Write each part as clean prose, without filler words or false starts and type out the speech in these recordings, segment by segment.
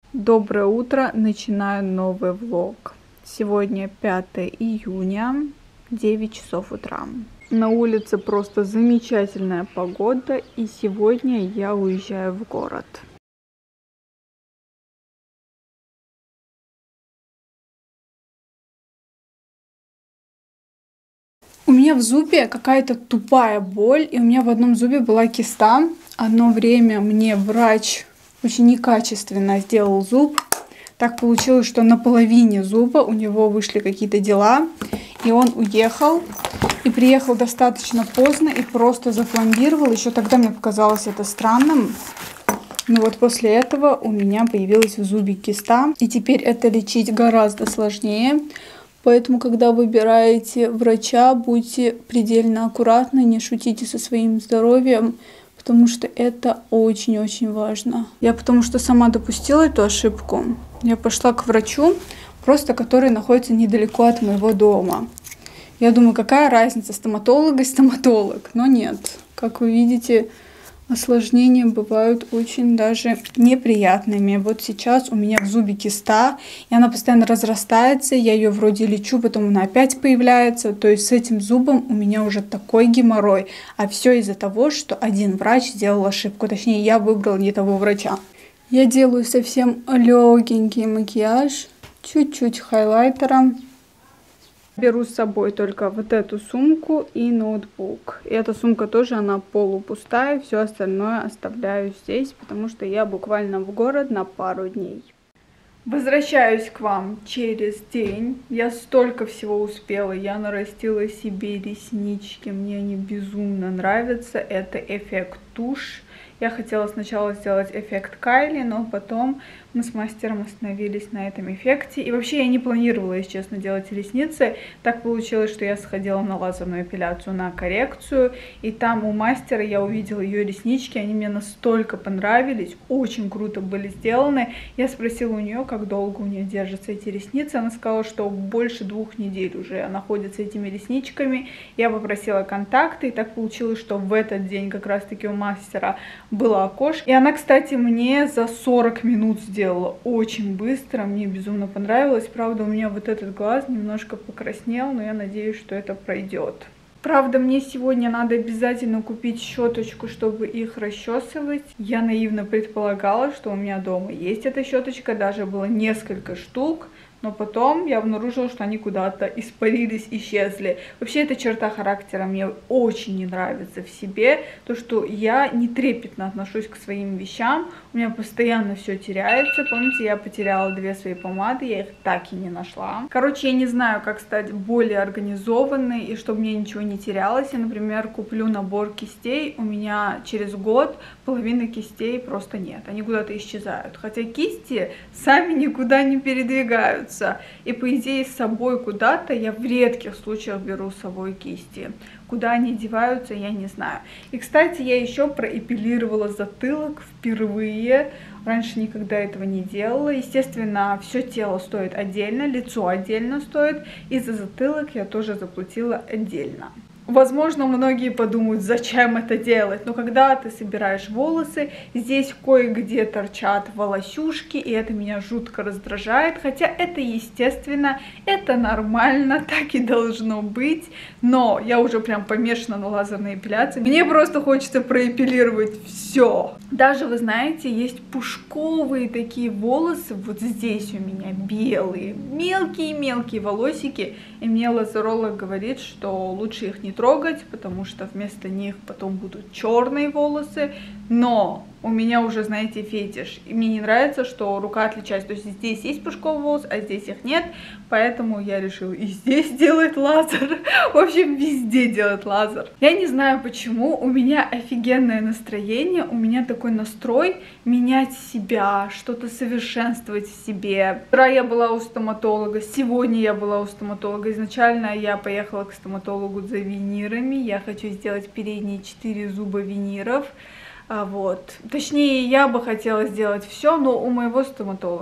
Доброе утро, начинаю новый влог. Сегодня 5 июня, 9 часов утра. На улице просто замечательная погода, и сегодня я уезжаю в город. У меня в зубе какая-то тупая боль, и у меня в одном зубе была киста. Одно время мне врач очень некачественно сделал зуб. Так получилось, что на половине зуба у него вышли какие-то дела, и он уехал. И приехал достаточно поздно и просто запломбировал. Еще тогда мне показалось это странным. Но вот после этого у меня появилась в зубе киста. И теперь это лечить гораздо сложнее. Поэтому, когда выбираете врача, будьте предельно аккуратны, не шутите со своим здоровьем, потому что это очень-очень важно. Я потому что сама допустила эту ошибку. Я пошла к врачу, просто который находится недалеко от моего дома. Я думаю, какая разница, стоматолог и стоматолог. Но нет, как вы видите, осложнения бывают очень даже неприятными. Вот сейчас у меня в зубе киста, и она постоянно разрастается. Я ее вроде лечу, потом она опять появляется. То есть с этим зубом у меня уже такой геморрой. А все из-за того, что один врач сделал ошибку. Точнее, я выбрала не того врача. Я делаю совсем легенький макияж, чуть-чуть хайлайтера. Беру с собой только вот эту сумку и ноутбук. И эта сумка тоже, она полупустая, все остальное оставляю здесь, потому что я буквально в город на пару дней. Возвращаюсь к вам через день. Я столько всего успела. Я нарастила себе реснички, мне они безумно нравятся. Это эффект тушь. Я хотела сначала сделать эффект Кайли, но потом мы с мастером остановились на этом эффекте. И вообще я не планировала, если честно, делать ресницы. Так получилось, что я сходила на лазерную эпиляцию, на коррекцию. И там у мастера я увидела ее реснички. Они мне настолько понравились, очень круто были сделаны. Я спросила у нее, как долго у нее держатся эти ресницы. Она сказала, что больше 2 недель уже находится этими ресничками. Я попросила контакты, и так получилось, что в этот день как раз-таки у мастера было окошко. И она, кстати, мне за 40 минут сделала очень быстро. Мне безумно понравилось. Правда, у меня вот этот глаз немножко покраснел, но я надеюсь, что это пройдет. Правда, мне сегодня надо обязательно купить щеточку, чтобы их расчесывать. Я наивно предполагала, что у меня дома есть эта щеточка, даже было несколько штук. Но потом я обнаружила, что они куда-то испарились, исчезли. Вообще, эта черта характера мне очень не нравится в себе. То, что я не трепетно отношусь к своим вещам. У меня постоянно все теряется. Помните, я потеряла 2 свои помады, я их так и не нашла. Короче, я не знаю, как стать более организованной, и чтобы мне ничего не терялось. Я, например, куплю набор кистей. У меня через год половины кистей просто нет. Они куда-то исчезают. Хотя кисти сами никуда не передвигаются. И по идее с собой куда-то я в редких случаях беру с собой кисти. Куда они деваются, я не знаю. И, кстати, я еще проэпилировала затылок впервые. Раньше никогда этого не делала. Естественно, все тело стоит отдельно, лицо отдельно стоит. И за затылок я тоже заплатила отдельно. Возможно, многие подумают, зачем это делать, но когда ты собираешь волосы, здесь кое-где торчат волосюшки, и это меня жутко раздражает, хотя это естественно, это нормально, так и должно быть, но я уже прям помешана на лазерной эпиляции, мне просто хочется проэпилировать все. Даже, вы знаете, есть пушковые такие волосы, вот здесь у меня белые, мелкие-мелкие волосики, и мне лазеролог говорит, что лучше их не трогать, потому что вместо них потом будут черные волосы, но у меня уже, знаете, фетиш, и мне не нравится, что рука отличается, то есть здесь есть пушковый волос, а здесь их нет, поэтому я решила и здесь делать лазер, в общем, везде делать лазер. Я не знаю почему, у меня офигенное настроение, у меня такой настрой менять себя, что-то совершенствовать в себе. Вчера я была у стоматолога, сегодня я была у стоматолога, изначально я поехала к стоматологу за винирами, я хочу сделать передние 4 зуба виниров. Вот. Точнее, я бы хотела сделать все, но у моего стоматолога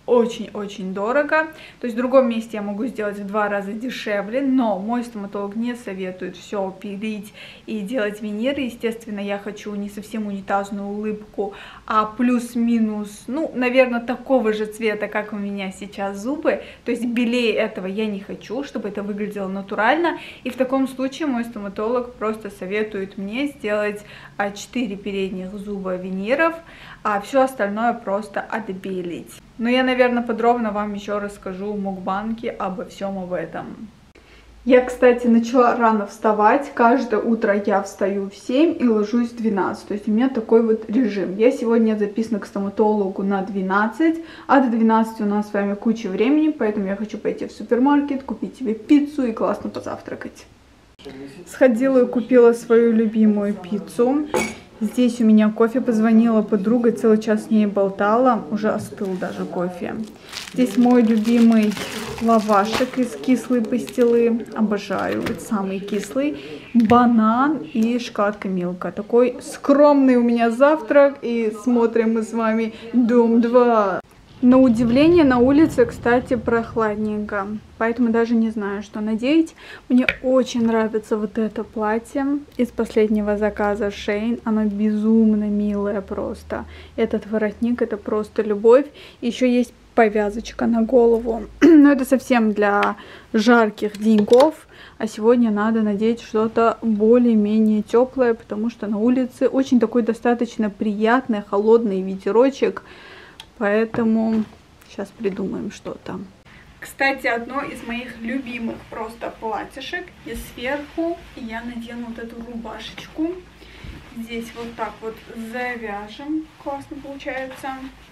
очень-очень дорого. То есть в другом месте я могу сделать в 2 раза дешевле, но мой стоматолог не советует все пилить и делать виниры. Естественно, я хочу не совсем унитазную улыбку, а плюс-минус, ну, наверное, такого же цвета, как у меня сейчас зубы. То есть белее этого я не хочу, чтобы это выглядело натурально. И в таком случае мой стоматолог просто советует мне сделать 4 передних зуба виниров, а все остальное просто отбелить. Но я, наверное, подробно вам еще расскажу в мукбанге обо всем об этом. Я, кстати, начала рано вставать. Каждое утро я встаю в 7 и ложусь в 12. То есть у меня такой вот режим. Я сегодня записана к стоматологу на 12, а до 12 у нас с вами куча времени, поэтому я хочу пойти в супермаркет, купить себе пиццу и классно позавтракать. Сходила и купила свою любимую пиццу. Здесь у меня кофе, позвонила подруга, целый час с ней болтала, уже остыл даже кофе. Здесь мой любимый лавашек из кислой пастилы, обожаю, это самый кислый, банан и шоколадка Милка. Такой скромный у меня завтрак, и смотрим мы с вами Дом 2. На удивление, на улице, кстати, прохладненько, поэтому даже не знаю, что надеть. Мне очень нравится вот это платье из последнего заказа Shein. Оно безумно милое просто. Этот воротник — это просто любовь. Еще есть повязочка на голову. Но это совсем для жарких деньков. А сегодня надо надеть что-то более-менее теплое, потому что на улице очень такой достаточно приятный холодный ветерочек. Поэтому сейчас придумаем что-то. Кстати, одно из моих любимых просто платьишек. И сверху я надену вот эту рубашечку. Здесь вот так вот завяжем. Классно получается.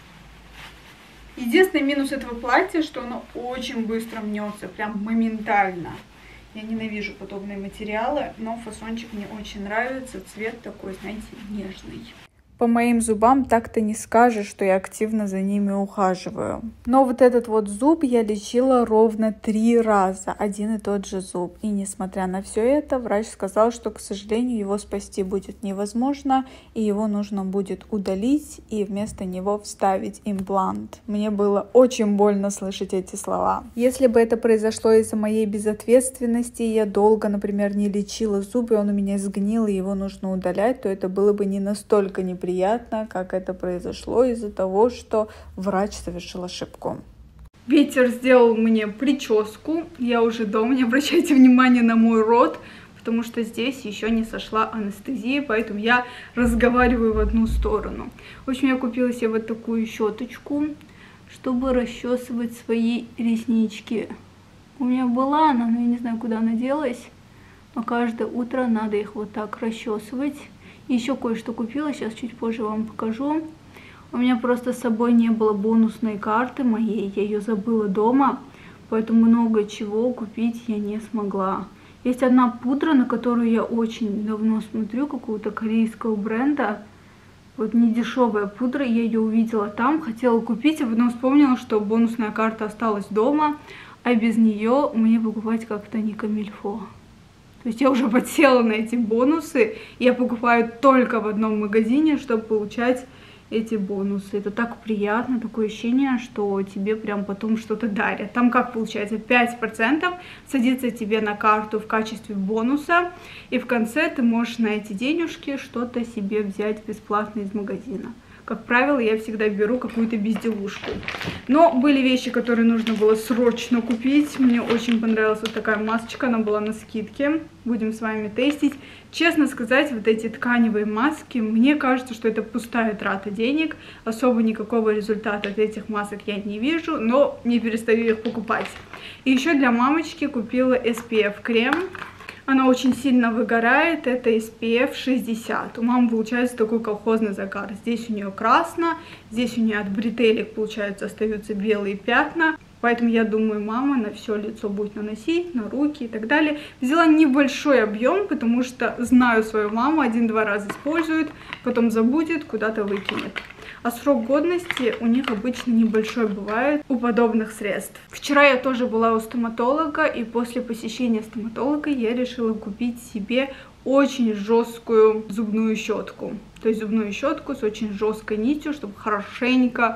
Единственный минус этого платья, что оно очень быстро мнется. Прям моментально. Я ненавижу подобные материалы, но фасончик мне очень нравится. Цвет такой, знаете, нежный. По моим зубам так-то не скажешь, что я активно за ними ухаживаю. Но вот этот вот зуб я лечила ровно 3 раза, один и тот же зуб. И несмотря на все это, врач сказал, что, к сожалению, его спасти будет невозможно, и его нужно будет удалить и вместо него вставить имплант. Мне было очень больно слышать эти слова. Если бы это произошло из-за моей безответственности, я долго, например, не лечила зубы, он у меня сгнил, и его нужно удалять, то это было бы не настолько неприятно, как это произошло из-за того, что врач совершил ошибку. Ветер сделал мне прическу. Я уже дома, не обращайте внимания на мой рот, потому что здесь еще не сошла анестезия, поэтому я разговариваю в одну сторону. В общем, я купила себе вот такую щеточку, чтобы расчесывать свои реснички. У меня была она, но я не знаю, куда она делась. Но каждое утро надо их вот так расчесывать. Еще кое-что купила, сейчас чуть позже вам покажу. У меня просто с собой не было бонусной карты моей, я ее забыла дома, поэтому много чего купить я не смогла. Есть одна пудра, на которую я очень давно смотрю, какого-то корейского бренда. Вот недешевая пудра, я ее увидела там, хотела купить, а потом вспомнила, что бонусная карта осталась дома, а без нее мне покупать как-то не камильфо. То есть я уже подсела на эти бонусы, и я покупаю только в одном магазине, чтобы получать эти бонусы. Это так приятно, такое ощущение, что тебе прям потом что-то дарят. Там как получается, 5% садится тебе на карту в качестве бонуса, и в конце ты можешь на эти денежки что-то себе взять бесплатно из магазина. Как правило, я всегда беру какую-то безделушку. Но были вещи, которые нужно было срочно купить. Мне очень понравилась вот такая масочка, она была на скидке. Будем с вами тестить. Честно сказать, вот эти тканевые маски, мне кажется, что это пустая трата денег. Особо никакого результата от этих масок я не вижу, но не перестаю их покупать. И еще для мамочки купила SPF крем. Она очень сильно выгорает, это SPF 60. У мамы получается такой колхозный загар. Здесь у нее красно, здесь у нее от бретелек, получается, остаются белые пятна. Поэтому я думаю, мама на все лицо будет наносить, на руки и так далее. Взяла небольшой объем, потому что знаю свою маму, 1-2 раза использует, потом забудет, куда-то выкинет. А срок годности у них обычно небольшой бывает у подобных средств. Вчера я тоже была у стоматолога, и после посещения стоматолога я решила купить себе очень жесткую зубную щетку. То есть зубную щетку с очень жесткой нитью, чтобы хорошенько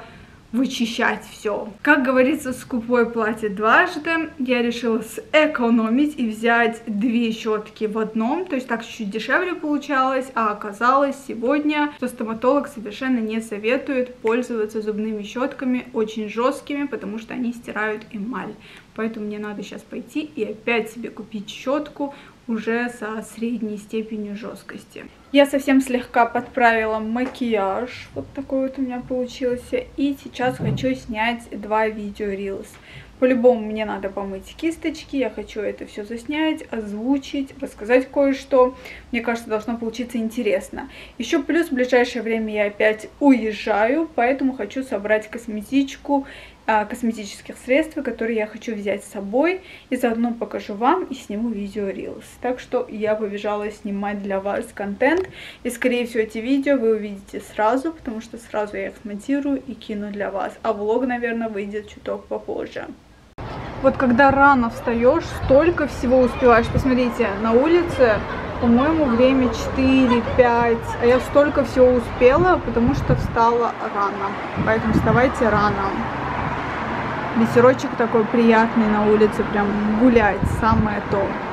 вычищать все. Как говорится, скупой платит дважды. Я решила сэкономить и взять 2 щетки в одном, то есть так чуть-чуть дешевле получалось, а оказалось сегодня, что стоматолог совершенно не советует пользоваться зубными щетками очень жесткими, потому что они стирают эмаль. Поэтому мне надо сейчас пойти и опять себе купить щетку уже со средней степенью жесткости. Я совсем слегка подправила макияж, вот такой вот у меня получился, и сейчас хочу снять 2 видео Reels. По-любому мне надо помыть кисточки, я хочу это все заснять, озвучить, рассказать кое-что. Мне кажется, должно получиться интересно. Еще плюс в ближайшее время я опять уезжаю, поэтому хочу собрать косметичку, косметических средств, которые я хочу взять с собой, и заодно покажу вам и сниму видео Reels. Так что я побежала снимать для вас контент, и скорее всего эти видео вы увидите сразу, потому что сразу я их смонтирую и кину для вас, а влог, наверное, выйдет чуток попозже. Вот когда рано встаешь, столько всего успеваешь. Посмотрите, на улице, по-моему, время 4-5, а я столько всего успела, потому что встала рано. Поэтому вставайте рано. Ветерочек такой приятный на улице, прям гулять, самое то.